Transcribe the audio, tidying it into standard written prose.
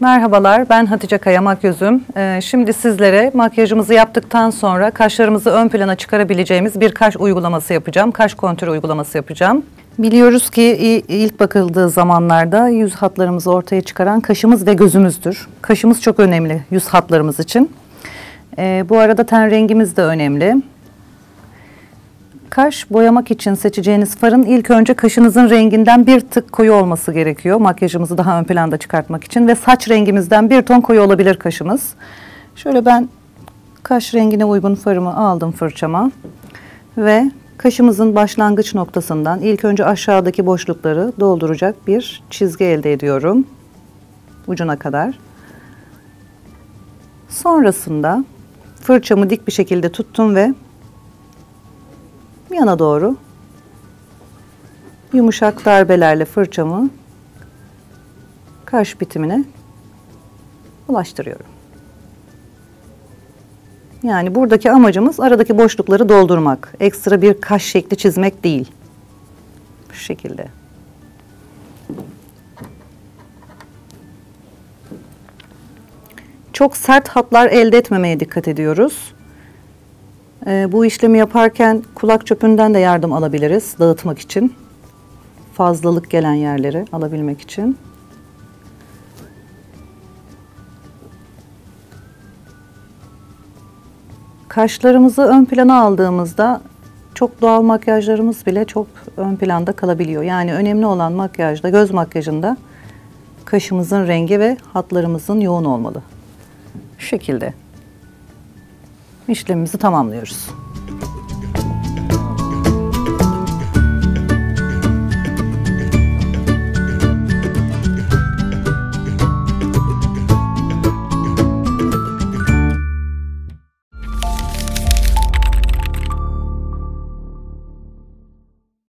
Merhabalar, ben Hatice Kaya Makyözüm. Şimdi sizlere makyajımızı yaptıktan sonra kaşlarımızı ön plana çıkarabileceğimiz bir kaş uygulaması yapacağım. Kaş kontür uygulaması yapacağım. Biliyoruz ki ilk bakıldığı zamanlarda yüz hatlarımızı ortaya çıkaran kaşımız ve gözümüzdür. Kaşımız çok önemli yüz hatlarımız için. Bu arada ten rengimiz de önemli. Kaş boyamak için seçeceğiniz farın ilk önce kaşınızın renginden bir tık koyu olması gerekiyor. Makyajımızı daha ön planda çıkartmak için ve saç rengimizden bir ton koyu olabilir kaşımız. Şöyle ben kaş rengine uygun farımı aldım fırçama ve kaşımızın başlangıç noktasından ilk önce aşağıdaki boşlukları dolduracak bir çizgi elde ediyorum. Ucuna kadar. Sonrasında fırçamı dik bir şekilde tuttum ve yana doğru yumuşak darbelerle fırçamı kaş bitimine ulaştırıyorum. Yani buradaki amacımız aradaki boşlukları doldurmak. Ekstra bir kaş şekli çizmek değil. Bu şekilde. Çok sert hatlar elde etmemeye dikkat ediyoruz. Bu işlemi yaparken kulak çöpünden de yardım alabiliriz dağıtmak için. Fazlalık gelen yerleri alabilmek için. Kaşlarımızı ön plana aldığımızda çok doğal makyajlarımız bile çok ön planda kalabiliyor. Yani önemli olan makyajda, göz makyajında kaşımızın rengi ve hatlarımızın yoğun olmalı. Şu şekilde işlemimizi tamamlıyoruz.